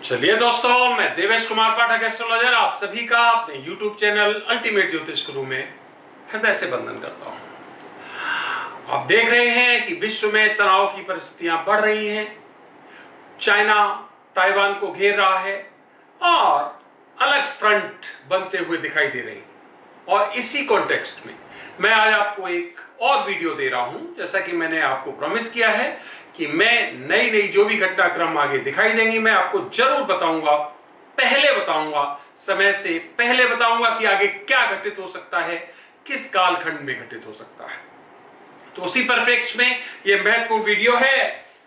चलिए दोस्तों, मैं देवेश कुमार पाठक एस्ट्रोलॉजर आप सभी का अपने YouTube चैनल अल्टीमेट ज्योतिष गुरु में हृदय से वंदन करता हूं। आप देख रहे हैं कि विश्व में तनाव की परिस्थितियां बढ़ रही हैं। चाइना ताइवान को घेर रहा है और अलग फ्रंट बनते हुए दिखाई दे रही हैं। और इसी कॉन्टेक्स्ट में मैं आज आपको एक और वीडियो दे रहा हूं। जैसा कि मैंने आपको प्रॉमिस किया है कि मैं नई जो भी घटनाक्रम आगे दिखाई देंगी मैं आपको जरूर बताऊंगा, पहले बताऊंगा, समय से पहले बताऊंगा कि आगे क्या घटित हो सकता है, किस कालखंड में घटित हो सकता है। तो उसी परिप्रेक्ष्य में यह महत्वपूर्ण वीडियो है,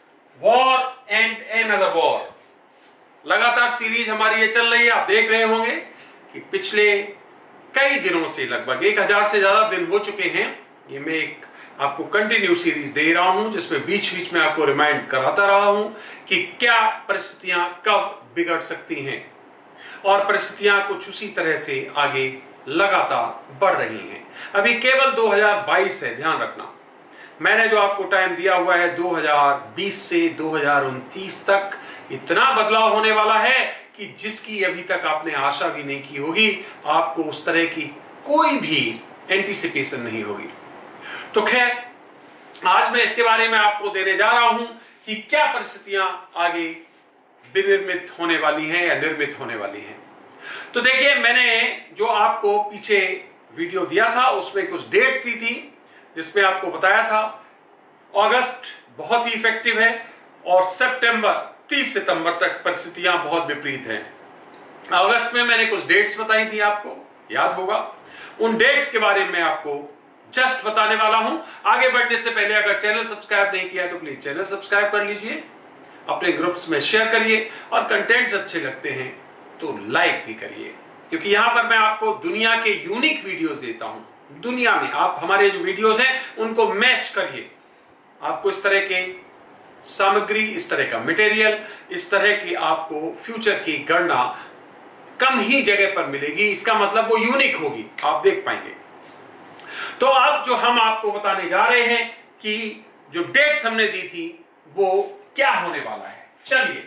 वॉर एंड अनदर वॉर। लगातार सीरीज हमारी ये चल रही है। आप देख रहे होंगे कि पिछले कई दिनों से लगभग 1000 से ज्यादा दिन हो चुके हैं। ये मैं एक आपको कंटिन्यू सीरीज दे रहा हूं जिसमें बीच बीच में आपको रिमाइंड कराता रहा हूं कि क्या परिस्थितियां कब बिगड़ सकती हैं और परिस्थितियां कुछ उसी तरह से आगे लगातार बढ़ रही हैं। अभी केवल 2022 है, ध्यान रखना। मैंने जो आपको टाइम दिया हुआ है 2020 से 2029 तक, इतना बदलाव होने वाला है कि जिसकी अभी तक आपने आशा भी नहीं की होगी। आपको उस तरह की कोई भी एंटीसिपेशन नहीं होगी। तो खैर, आज मैं इसके बारे में आपको देने जा रहा हूं कि क्या परिस्थितियां आगे विनिर्मित होने वाली हैं या निर्मित होने वाली हैं। तो देखिए, मैंने जो आपको पीछे वीडियो दिया था उसमें कुछ डेट्स दी थी जिसमें आपको बताया था अगस्त बहुत ही इफेक्टिव है और सितंबर 30 सितंबर तक परिस्थितियां बहुत विपरीत हैं। अगस्त में मैंने कुछ डेट्स बताई थी, आपको याद होगा। उन डेट्स के बारे में आपको जस्ट बताने वाला हूं। आगे बढ़ने से पहले अगर चैनल सब्सक्राइब नहीं किया तो प्लीज चैनल सब्सक्राइब कर लीजिए, अपने ग्रुप्स में शेयर करिए और कंटेंट्स अच्छे लगते हैं तो लाइक भी करिए, क्योंकि यहां पर मैं आपको दुनिया के यूनिक वीडियोस देता हूं। दुनिया में आप हमारे जो वीडियोस हैं उनको मैच करिए। आपको इस तरह के सामग्री, इस तरह का मटेरियल, इस तरह की आपको फ्यूचर की गणना कम ही जगह पर मिलेगी। इसका मतलब वो यूनिक होगी, आप देख पाएंगे। तो अब जो हम आपको बताने जा रहे हैं कि जो डेट्स हमने दी थी वो क्या होने वाला है। चलिए,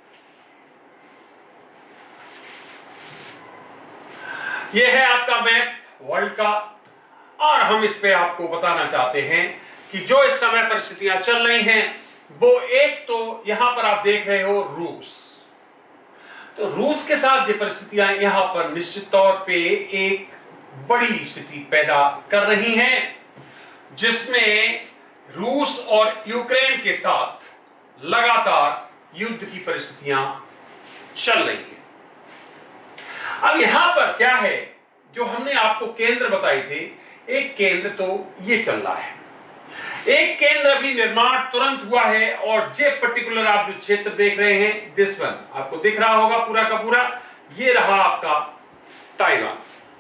ये है आपका मैप वर्ल्ड का और हम इस पे आपको बताना चाहते हैं कि जो इस समय परिस्थितियां चल रही हैं वो एक तो यहां पर आप देख रहे हो रूस। तो रूस के साथ जो परिस्थितियां यहां पर निश्चित तौर पे एक बड़ी स्थिति पैदा कर रही हैं, जिसमें रूस और यूक्रेन के साथ लगातार युद्ध की परिस्थितियां चल रही हैं। अब यहां पर क्या है, जो हमने आपको केंद्र बताए थे, एक केंद्र तो ये चल रहा है, एक केंद्र अभी निर्माण तुरंत हुआ है और जे पर्टिकुलर आप जो क्षेत्र देख रहे हैं, दिस वन आपको दिख रहा होगा पूरा का पूरा, ये रहा आपका ताइवान।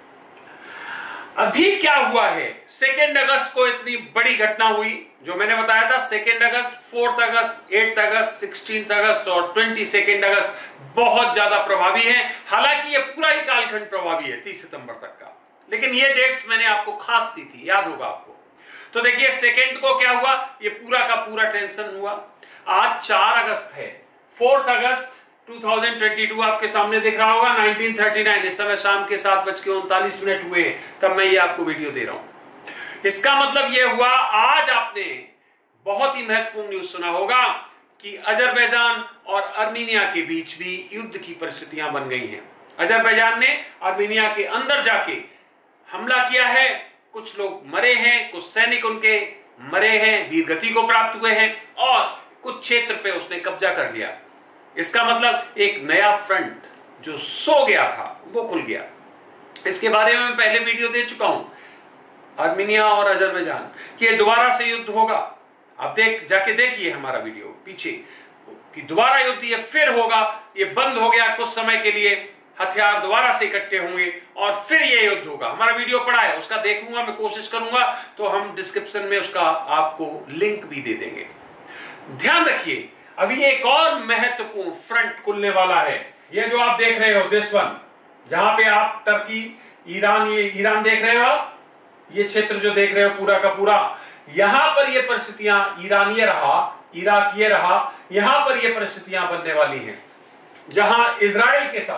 अभी क्या हुआ है, 2 अगस्त को इतनी बड़ी घटना हुई जो मैंने बताया था। 2 अगस्त, 4 अगस्त, 8 अगस्त, 16 अगस्त और 22 अगस्त बहुत ज्यादा प्रभावी है। हालांकि ये पूरा ही कालखंड प्रभावी है 30 सितंबर तक का, लेकिन ये डेट्स मैंने आपको खास दी थी, याद होगा आपको। तो देखिए, 2 को क्या हुआ, ये पूरा का पूरा टेंशन हुआ। आज 4 अगस्त है, 4 अगस्त 2022 आपके सामने दिख रहा होगा, 1939। इस समय शाम के 7:39 हुए तब मैं ये आपको वीडियो दे रहा हूं। इसका मतलब ये हुआ, आज आपने बहुत ही महत्वपूर्ण न्यूज सुना होगा कि अजरबैजान और आर्मीनिया के बीच भी युद्ध की परिस्थितियां बन गई हैं। अजरबैजान ने आर्मीनिया के अंदर जाके हमला किया है, कुछ लोग मरे हैं, कुछ सैनिक उनके मरे हैं, वीरगति को प्राप्त हुए हैं और कुछ क्षेत्र पे उसने कब्जा कर लिया। इसका मतलब एक नया फ्रंट जो सो गया था वो खुल गया। इसके बारे में मैं पहले वीडियो दे चुका हूं, आर्मीनिया और अजरबैजान कि ये दोबारा से युद्ध होगा। आप जाके देखिए हमारा वीडियो पीछे कि दोबारा युद्ध ये फिर होगा। ये बंद हो गया कुछ समय के लिए, हथियार दोबारा से इकट्ठे होंगे और फिर ये युद्ध होगा। हमारा वीडियो पड़ा है, उसका देखूंगा, मैं कोशिश करूंगा तो हम डिस्क्रिप्शन में उसका आपको लिंक भी दे देंगे। ध्यान रखिए, अभी एक और महत्वपूर्ण फ्रंट खुलने वाला है। ये जो आप देख रहे हो, दिस वन, जहां पे आप टर्की, ईरान, ये ईरान देख रहे हो, ये क्षेत्र जो देख रहे हो पूरा का पूरा, यहां पर ये परिस्थितियां ईरानीय रहा, इराकीय रहा, यहां पर ये परिस्थितियां बनने वाली हैं। जहां इजराइल के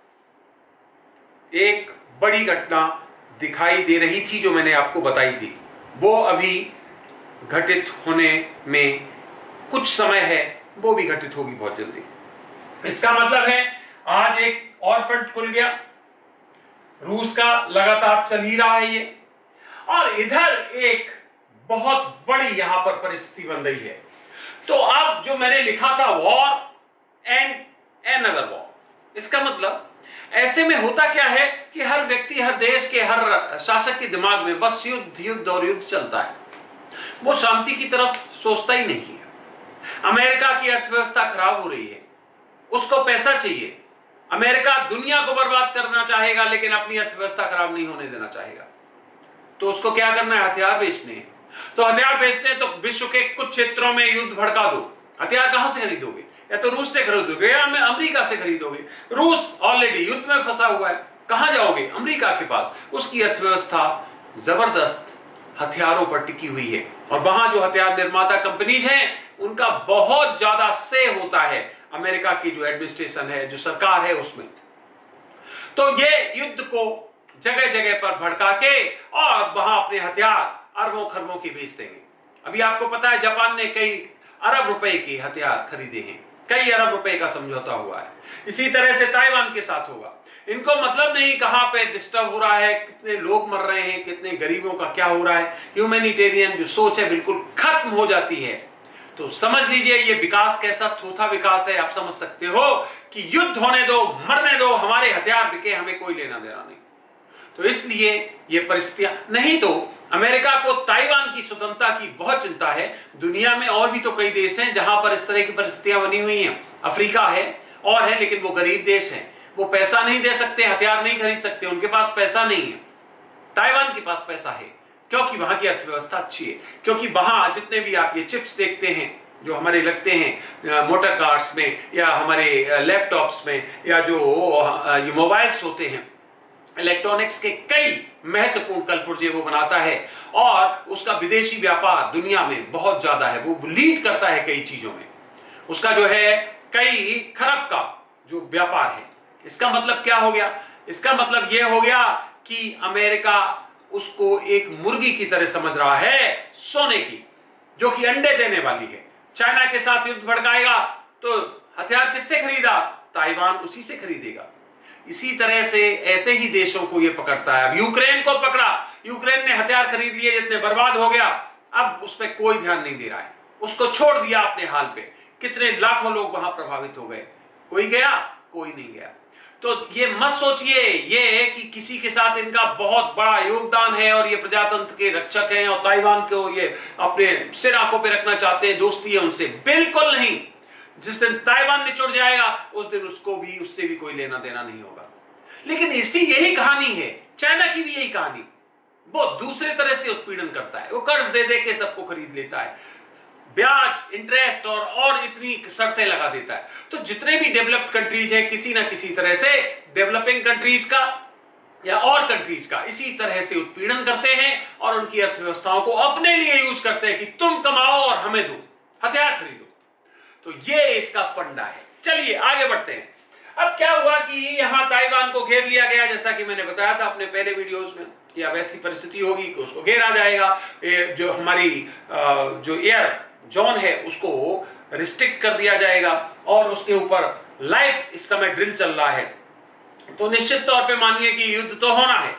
साथ एक बड़ी घटना दिखाई दे रही थी जो मैंने आपको बताई थी, वो अभी घटित होने में कुछ समय है, वो भी घटित होगी बहुत जल्दी। इसका मतलब है आज एक और फ्रंट खुल गया, रूस का लगातार चल ही रहा है ये, और इधर एक बहुत बड़ी यहां पर परिस्थिति बन रही है। तो अब जो मैंने लिखा था वॉर एंड अदर वॉर, इसका मतलब ऐसे में होता क्या है कि हर व्यक्ति, हर देश के, हर शासक के दिमाग में बस युद्ध युद्ध और युद्ध चलता है, वो शांति की तरफ सोचता ही नहीं है। अमेरिका की अर्थव्यवस्था खराब हो रही है, उसको पैसा चाहिए। अमेरिका दुनिया को बर्बाद करना चाहेगा लेकिन अपनी अर्थव्यवस्था खराब नहीं होने देना चाहेगा। तो उसको क्या करना है? हथियार बेचने हैं। तो हथियार बेचने तो विश्व के कुछ क्षेत्रों में युद्ध भड़का दो। हथियार कहां से खरीदोगे? या तो रूस से खरीदोगे या अमेरिका से खरीदोगे। रूस ऑलरेडी युद्ध में फंसा हुआ है, कहां जाओगे? अमेरिका के पास। उसकी अर्थव्यवस्था जबरदस्त हथियारों पर टिकी हुई है, और वहां जो हथियार निर्माता कंपनीज हैं उनका बहुत ज्यादा से होता है अमेरिका की जो एडमिनिस्ट्रेशन है, जो सरकार है, उसमें। तो ये युद्ध को जगह जगह पर भड़का के और वहां अपने हथियार अरबों खरबों के बेच देंगे। अभी आपको पता है जापान ने कई अरब रुपए के हथियार खरीदे हैं, कई अरब रुपए का समझौता हुआ है। इसी तरह से ताइवान के साथ होगा। इनको मतलब नहीं कहां पे डिस्टर्ब हो रहा है, कितने लोग मर रहे हैं, कितने गरीबों का क्या हो रहा है। ह्यूमैनिटेरियन जो सोच है बिल्कुल खत्म हो जाती है। तो समझ लीजिए ये विकास कैसा थोथा विकास है। आप समझ सकते हो कि युद्ध होने दो, मरने दो, हमारे हथियार बिके, हमें कोई लेना देना नहीं। तो इसलिए ये परिस्थितियां, नहीं तो अमेरिका को ताइवान की स्वतंत्रता की बहुत चिंता है। दुनिया में और भी तो कई देश हैं जहां पर इस तरह की परिस्थितियां बनी हुई हैं। अफ्रीका है और है, लेकिन वो गरीब देश हैं, वो पैसा नहीं दे सकते, हथियार नहीं खरीद सकते, उनके पास पैसा नहीं है। ताइवान के पास पैसा है क्योंकि वहां की अर्थव्यवस्था अच्छी है, क्योंकि वहां जितने भी आप ये चिप्स देखते हैं जो हमारे लगते हैं मोटर कार्स में या हमारे लैपटॉप्स में, या जो ये मोबाइल्स होते हैं, इलेक्ट्रॉनिक्स के कई महत्वपूर्ण कलपुर्जे वो बनाता है, और उसका विदेशी व्यापार दुनिया में बहुत ज्यादा है, वो लीड करता है कई चीजों में। उसका जो है कई खरब का जो व्यापार है। इसका मतलब क्या हो गया? इसका मतलब यह हो गया कि अमेरिका उसको एक मुर्गी की तरह समझ रहा है, सोने की, जो कि अंडे देने वाली है। चाइना के साथ युद्ध भड़काएगा तो हथियार किससे खरीदा? ताइवान उसी से खरीदेगा। इसी तरह से ऐसे ही देशों को यह पकड़ता है। अब यूक्रेन को पकड़ा, यूक्रेन ने हथियार खरीद लिए, जितने बर्बाद हो गया, अब उस पर कोई ध्यान नहीं दे रहा है, उसको छोड़ दिया अपने हाल पे। कितने लाखों लोग वहां प्रभावित हो गए, कोई गया? कोई नहीं गया। तो ये मत सोचिए ये कि किसी के साथ इनका बहुत बड़ा योगदान है और ये प्रजातंत्र के रक्षक हैं और ताइवान को ये अपने सिर आंखों पे रखना चाहते हैं, दोस्ती है उनसे। बिल्कुल नहीं। जिस दिन ताइवान निचुड़ जाएगा उस दिन उसको भी, उससे भी कोई लेना देना नहीं होगा। लेकिन इसी यही कहानी है, चाइना की भी यही कहानी। वो दूसरे तरह से उत्पीड़न करता है, वो कर्ज दे दे के सबको खरीद लेता है, ब्याज, इंटरेस्ट और इतनी शर्तें लगा देता है। तो जितने भी डेवलप्ड कंट्रीज हैं, किसी ना किसी तरह से डेवलपिंग कंट्रीज का या और कंट्रीज का इसी तरह से उत्पीड़न करते हैं और उनकी अर्थव्यवस्थाओं को अपने लिए यूज करते हैं कि तुम कमाओ और हमें दो, हथियार खरीदो। तो ये इसका फंडा है। चलिए आगे बढ़ते हैं। अब क्या हुआ कि यहां ताइवान को घेर लिया गया, जैसा कि मैंने बताया था अपने पहले वीडियोस में कि अब ऐसी परिस्थिति होगी कि उसको घेरा जाएगा। जो हमारी जो एयर जोन है उसको रिस्ट्रिक्ट कर दिया जाएगा और उसके ऊपर लाइव इस समय ड्रिल चल रहा है। तो निश्चित तौर पे मानिए कि युद्ध तो होना है,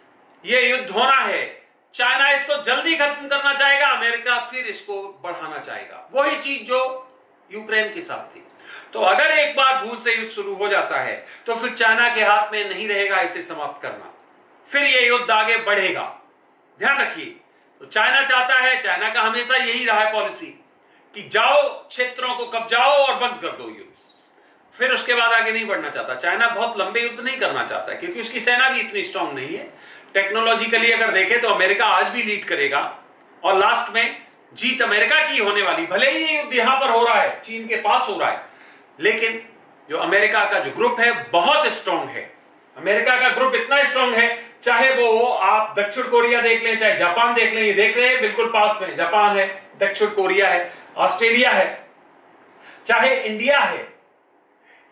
ये युद्ध होना है। चाइना इसको जल्दी खत्म करना चाहेगा, अमेरिका फिर इसको बढ़ाना चाहेगा। वही चीज जो यूक्रेन के साथ थी। तो अगर एक बार भूल से युद्ध शुरू हो जाता है तो फिर चाइना के हाथ में नहीं रहेगा इसे समाप्त करना, फिर ये युद्ध आगे बढ़ेगा। ध्यान रखिए। तो चाइना चाहता है, चाइना का हमेशा यही रहा है पॉलिसी कि जाओ क्षेत्रों को कब्जाओ और बंद कर दो युद्ध, फिर उसके बाद आगे नहीं बढ़ना चाहता। चाइना बहुत लंबे युद्ध नहीं करना चाहता है क्योंकि उसकी सेना भी इतनी स्ट्रांग नहीं है। टेक्नोलॉजिकली अगर देखें तो अमेरिका आज भी लीड करेगा और लास्ट में जीत अमेरिका की होने वाली। भले ही ये युद्ध यहां पर हो रहा है, चीन के पास हो रहा है, लेकिन जो अमेरिका का जो ग्रुप है बहुत स्ट्रांग है। अमेरिका का ग्रुप इतना स्ट्रांग है, चाहे वो आप दक्षिण कोरिया देख लें, चाहे जापान देख लें, ये देख रहे हैं बिल्कुल पास में जापान है, दक्षिण कोरिया है, ऑस्ट्रेलिया है, चाहे इंडिया है,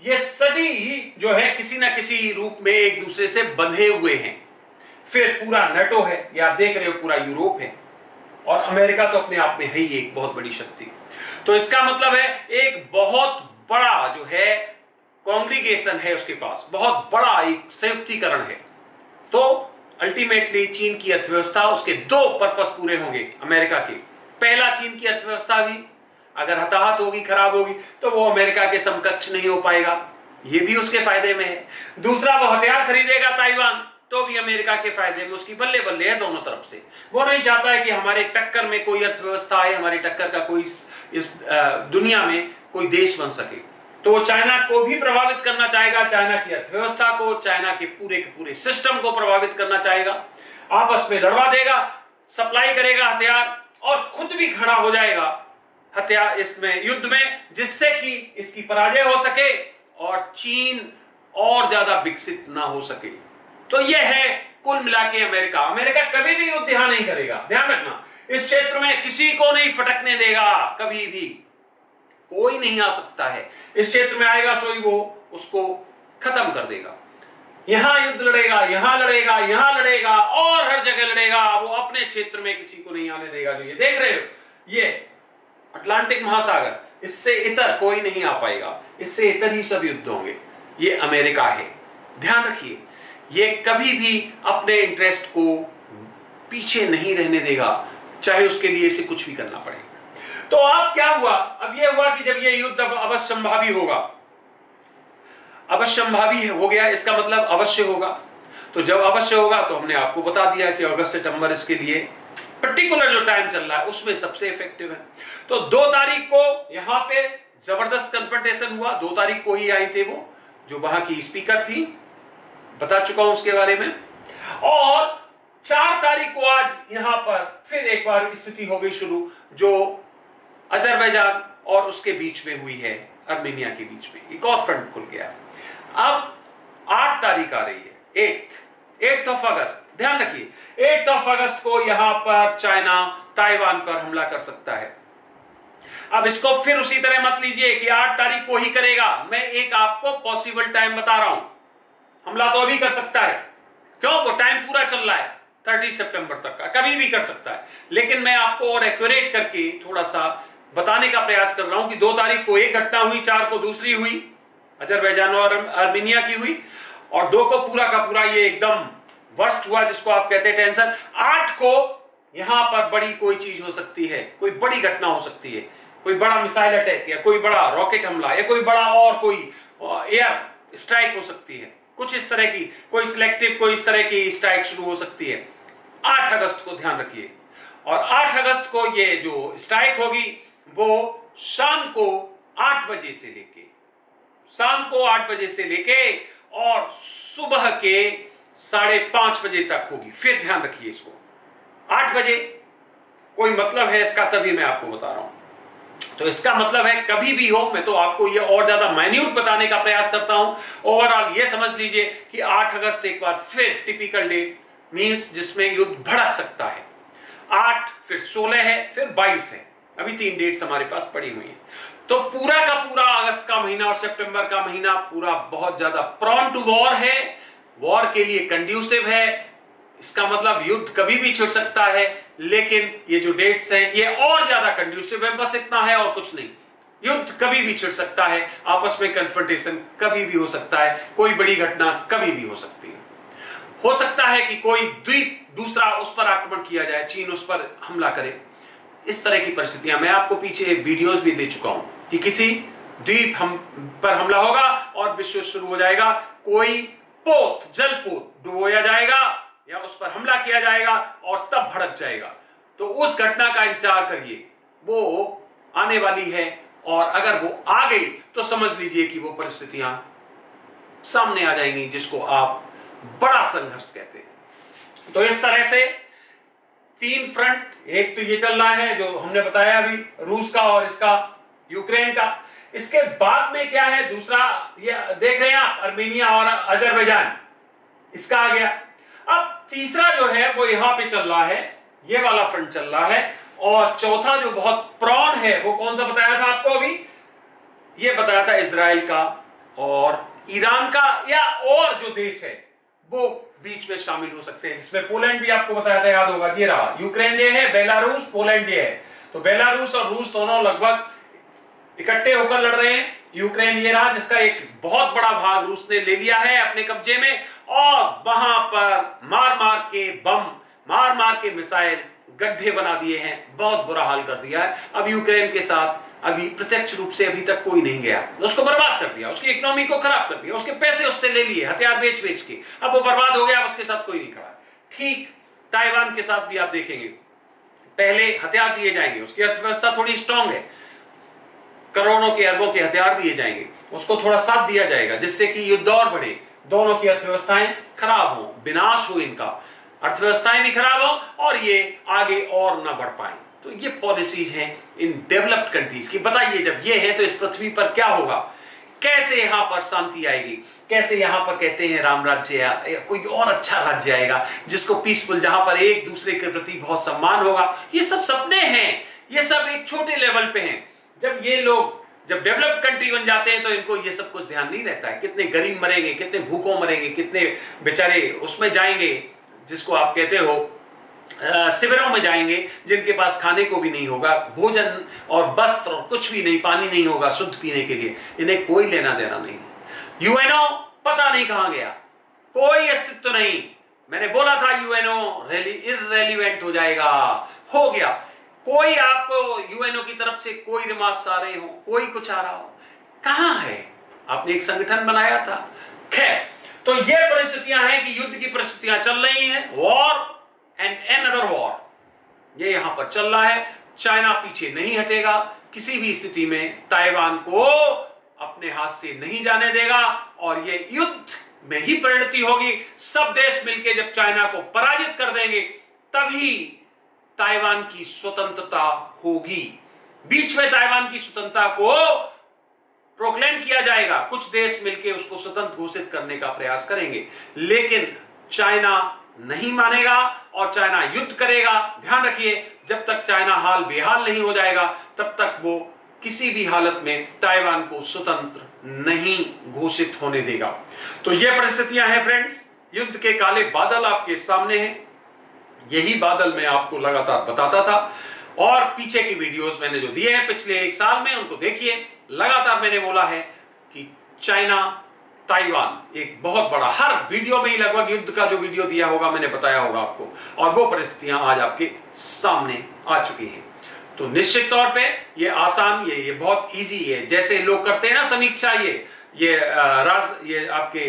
ये सभी जो है किसी ना किसी रूप में एक दूसरे से बंधे हुए हैं। फिर पूरा नाटो है, ये आप देख रहे हो, पूरा यूरोप है, और अमेरिका तो अपने आप में है ही एक बहुत बड़ी शक्ति। तो इसका मतलब है एक बहुत बड़ा जो है कॉन्ग्रीगेशन है उसके पास, बहुत बड़ा एक संयुक्तिकरण है। तो अल्टीमेटली चीन की अर्थव्यवस्था, उसके दो पर्पस पूरे होंगे अमेरिका के। पहला, चीन की अर्थव्यवस्था भी अगर हताहत होगी, खराब होगी, तो वो अमेरिका के समकक्ष नहीं हो पाएगा, ये भी उसके फायदे में है। दूसरा, वो हथियार खरीदेगा ताइवान, तो भी अमेरिका के फायदे में, उसकी बल्ले बल्ले है दोनों तरफ से। वो नहीं चाहता है कि हमारे टक्कर में कोई अर्थव्यवस्था आए, हमारी टक्कर का कोई इस दुनिया में कोई देश बन सके। तो वो चाइना को भी प्रभावित करना चाहेगा, चाइना की अर्थव्यवस्था को, चाइना के पूरे सिस्टम को प्रभावित करना चाहेगा, आपस में लड़वा देगा, सप्लाई करेगा हथियार, और खुद भी खड़ा हो जाएगा हथियार इसमें युद्ध में, जिससे कि इसकी पराजय हो सके और चीन और ज्यादा विकसित ना हो सके। तो यह है कुल मिला के अमेरिका कभी भी युद्ध यहां नहीं करेगा, ध्यान रखना। इस क्षेत्र में किसी को नहीं फटकने देगा, कभी भी कोई नहीं आ सकता है। इस क्षेत्र में आएगा सोई वो उसको खत्म कर देगा। यहां युद्ध लड़ेगा, यहां लड़ेगा, यहां लड़ेगा, और हर जगह लड़ेगा। वो अपने क्षेत्र में किसी को नहीं आने देगा। जो ये देख रहे हो, ये अटलांटिक महासागर, इससे इतर कोई नहीं आ पाएगा, इससे इतर ही सब युद्ध होंगे। ये अमेरिका है, ध्यान रखिए। ये कभी भी अपने इंटरेस्ट को पीछे नहीं रहने देगा, चाहे उसके लिए इसे कुछ भी करना पड़े। तो अब क्या हुआ? अब यह हुआ कि जब यह युद्ध अब अवश्यंभावी होगा, अवश्यंभावी हो गया, इसका मतलब अवश्य होगा। तो जब अवश्य होगा तो हमने आपको बता दिया कि अगस्त सितंबर इसके लिए पर्टिकुलर जो टाइम चल रहा है उसमें सबसे इफेक्टिव है। तो 2 तारीख को यहां पे जबरदस्त कन्फ्रंटेशन हुआ। 2 तारीख को ही आई थे वो, जो वहां की स्पीकर थी, बता चुका हूं उसके बारे में। और 4 तारीख को आज यहां पर फिर एक बार स्थिति हो गई शुरू, जो अजरबैजान और उसके बीच में हुई है, अर्मेनिया के बीच में एक और फ्रंट खुल गया। अब 8 तारीख आ रही है, 8th ऑफ अगस्त। ध्यान रखिए, 8th ऑफ अगस्त को यहां पर चाइना ताइवान पर हमला कर सकता है। अब इसको फिर उसी तरह मत लीजिए कि 8 तारीख को ही करेगा। मैं एक आपको पॉसिबल टाइम बता रहा हूं। हमला तो अभी कर सकता है, क्यों? वो टाइम पूरा चल रहा है 30 सितंबर तक का, कभी भी कर सकता है। लेकिन मैं आपको और एक्यूरेट करके थोड़ा सा बताने का प्रयास कर रहा हूं कि 2 तारीख को एक घटना हुई, 4 को दूसरी हुई, अजरबैजान और अर्मेनिया की हुई, और 2 को पूरा का पूरा ये एकदम वर्स्ट हुआ, जिसको आप कहते हैं टेंशन। 8 को यहां पर बड़ी कोई चीज हो सकती है, कोई बड़ी घटना हो सकती है, कोई बड़ा मिसाइल अटैक या कोई बड़ा रॉकेट हमला या कोई बड़ा और कोई एयर स्ट्राइक हो सकती है, कुछ इस तरह की, कोई सिलेक्टिव कोई इस तरह की स्ट्राइक शुरू हो सकती है। 8 अगस्त को ध्यान रखिए। और 8 अगस्त को ये जो स्ट्राइक होगी वो शाम को 8 बजे से लेके, शाम को 8 बजे से लेके और सुबह के 5:30 बजे तक होगी। फिर ध्यान रखिए इसको, 8 बजे कोई मतलब है इसका, तभी मैं आपको बता रहा हूं। तो इसका मतलब है कभी भी हो, मैं तो आपको ये और ज्यादा माइन्यूट बताने का प्रयास करता हूं। ओवरऑल ये समझ लीजिए कि 8 अगस्त एक बार फिर टिपिकल डेट मींस जिसमें युद्ध भड़क सकता है। 8, फिर 16 है, फिर 22 है, अभी 3 डेट्स हमारे पास पड़ी हुई हैं। तो पूरा का पूरा अगस्त का महीना और सितंबर का महीना पूरा बहुत ज्यादा प्रॉन टू वॉर है, वॉर के लिए कंड्यूसिव है। इसका मतलब युद्ध कभी भी छिड़ सकता है, लेकिन ये जो डेट्स हैं ये और ज्यादा कंड्यूसिव है, बस इतना है और कुछ नहीं। युद्ध कभी भी छिड़ सकता है, आपस में कन्फ्रंटेशन कभी भी हो सकता है, कोई बड़ी घटना कभी भी हो सकती है। हो सकता है कि कोई द्वीप दूसरा उस पर आक्रमण किया जाए, चीन उस पर हमला करे, इस तरह की परिस्थितियां मैं आपको पीछे वीडियोस भी दे चुका हूं कि किसी द्वीप पर हमला होगा और विश्व शुरू हो जाएगा, कोई पोत, जलपोत डुबोया जाएगा या उस पर हमला किया जाएगा और तब भड़क जाएगा। तो उस घटना का इंतजार करिए, वो आने वाली है, और अगर वो आ गई तो समझ लीजिए कि वो परिस्थितियां सामने आ जाएंगी, जिसको आप बड़ा संघर्ष कहते हैं। तो इस तरह से 3 फ्रंट, एक तो ये चल रहा है जो हमने बताया अभी, रूस का और इसका यूक्रेन का। इसके बाद में क्या है दूसरा, ये देख रहे हैं आप, अर्मेनिया और अजरबैजान, इसका आ गया। अब तीसरा जो है वो यहां पे चल रहा है, ये वाला फ्रंट चल रहा है। और चौथा जो बहुत प्रॉन है वो कौन सा बताया था आपको अभी, ये बताया था इजराइल का और ईरान का या और जो देश है वो बीच में शामिल हो सकते हैं, जिसमें पोलैंड भी आपको बताया था, याद होगा, ये रहा यूक्रेन ये है, बेलारूस, पोलैंड ये है। तो बेलारूस और रूस दोनों लगभग इकट्ठे होकर लड़ रहे हैं। यूक्रेन ये रहा जिसका एक बहुत बड़ा भाग रूस ने ले लिया है अपने कब्जे में, और वहां पर मार मार के बम, मार मार के मिसाइल गड्ढे बना दिए हैं, बहुत बुरा हाल कर दिया है। अब यूक्रेन के साथ अभी प्रत्यक्ष रूप से अभी तक कोई नहीं गया, उसको बर्बाद कर दिया, उसकी इकोनॉमी को खराब कर दिया, उसके पैसे उससे ले लिए हथियार बेच बेच के, अब वो बर्बाद हो गया, अब उसके साथ कोई नहीं खड़ा। ठीक ताइवान के साथ भी आप देखेंगे, पहले हथियार दिए जाएंगे, उसकी अर्थव्यवस्था थोड़ी स्ट्रांग है, करोड़ों के अरबों के हथियार दिए जाएंगे, उसको थोड़ा साथ दिया जाएगा जिससे कि युद्ध और बढ़े, दोनों की अर्थव्यवस्थाएं खराब हो, विनाश हो इनका, अर्थव्यवस्थाएं भी खराब हो और ये आगे और ना बढ़ पाए। तो ये पॉलिसीज हैं इन डेवलप्ड कंट्रीज की। बताइए जब ये है तो इस पृथ्वी पर क्या होगा, कैसे यहां पर शांति आएगी, कैसे यहां पर कहते हैं राम राज्य या कोई और अच्छा राज्य आएगा जिसको पीसफुल, जहां पर एक दूसरे के प्रति बहुत सम्मान होगा। ये सब सपने हैं, ये सब एक छोटे लेवल पे हैं। जब ये लोग जब डेवलप्ड कंट्री बन जाते हैं तो इनको ये सब कुछ ध्यान नहीं रहता है, कितने गरीब मरेंगे, कितने भूखों मरेंगे, कितने बेचारे उसमें जाएंगे जिसको आप कहते हो शिविरों में जाएंगे, जिनके पास खाने को भी नहीं होगा, भोजन और वस्त्र और कुछ भी नहीं, पानी नहीं होगा शुद्ध पीने के लिए, इन्हें कोई लेना देना नहीं। यूएनओ पता नहीं कहां गया, कोई अस्तित्व नहीं। मैंने बोला था यूएनओ इररेलेवेंट हो जाएगा, हो गया। कोई आपको यूएनओ की तरफ से कोई रिमार्क्स आ रहे हो, कोई कुछ आ रहा हो, कहां है? आपने एक संगठन बनाया था। खैर, तो ये परिस्थितियां हैं कि युद्ध की परिस्थितियां चल रही हैं, वॉर एंड अनदर वॉर, ये यहां पर चल रहा है। चाइना पीछे नहीं हटेगा, किसी भी स्थिति में ताइवान को अपने हाथ से नहीं जाने देगा और ये युद्ध में ही परिणति होगी। सब देश मिलकर जब चाइना को पराजित कर देंगे तभी ताइवान की स्वतंत्रता होगी। बीच में ताइवान की स्वतंत्रता को प्रोक्लेम किया जाएगा, कुछ देश मिलकर उसको स्वतंत्र घोषित करने का प्रयास करेंगे, लेकिन चाइना नहीं मानेगा और चाइना युद्ध करेगा। ध्यान रखिए, जब तक चाइना हाल बेहाल नहीं हो जाएगा तब तक वो किसी भी हालत में ताइवान को स्वतंत्र नहीं घोषित होने देगा। तो ये परिस्थितियां हैं फ्रेंड्स, युद्ध के काले बादल आपके सामने हैं। यही बादल मैं आपको लगातार बताता था और पीछे की वीडियोस मैंने जो दिए हैं पिछले एक साल में उनको देखिए। लगातार मैंने बोला है कि चाइना ताइवान एक बहुत बड़ा, हर वीडियो में ही लगभग युद्ध का जो वीडियो दिया होगा मैंने बताया होगा आपको, और वो परिस्थितियां आज आपके सामने आ चुकी हैं। तो निश्चित तौर पे ये आसान, ये बहुत इजी है। जैसे लोग करते हैं ना समीक्षा, ये आपके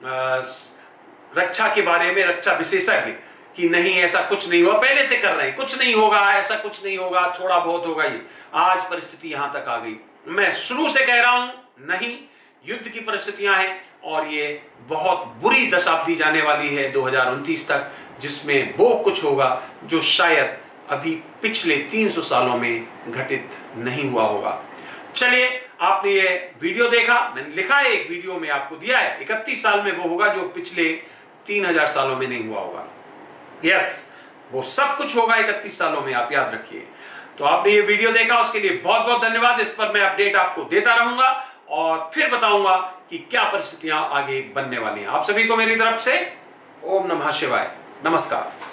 रक्षा के बारे में रक्षा विशेषज्ञ कि नहीं ऐसा कुछ नहीं हुआ, पहले से कर रहे हैं, कुछ नहीं होगा, ऐसा कुछ नहीं होगा, थोड़ा बहुत होगा। ये आज परिस्थिति यहां तक आ गई। मैं शुरू से कह रहा हूं नहीं, युद्ध की परिस्थितियां हैं और ये बहुत बुरी दशाब्दी जाने वाली है 2029 तक, जिसमें वो कुछ होगा जो शायद अभी पिछले 300 सालों में घटित नहीं हुआ होगा। चलिए, आपने ये वीडियो देखा, मैंने लिखा है एक वीडियो में आपको दिया है, 31 साल में वो होगा जो पिछले 3000 सालों में नहीं हुआ होगा। यस, वो सब कुछ होगा 31 सालों में, आप याद रखिए। तो आपने ये वीडियो देखा, उसके लिए बहुत बहुत धन्यवाद। इस पर मैं अपडेट आपको देता रहूंगा और फिर बताऊंगा कि क्या परिस्थितियां आगे बनने वाली हैं। आप सभी को मेरी तरफ से ओम नमः शिवाय, नमस्कार।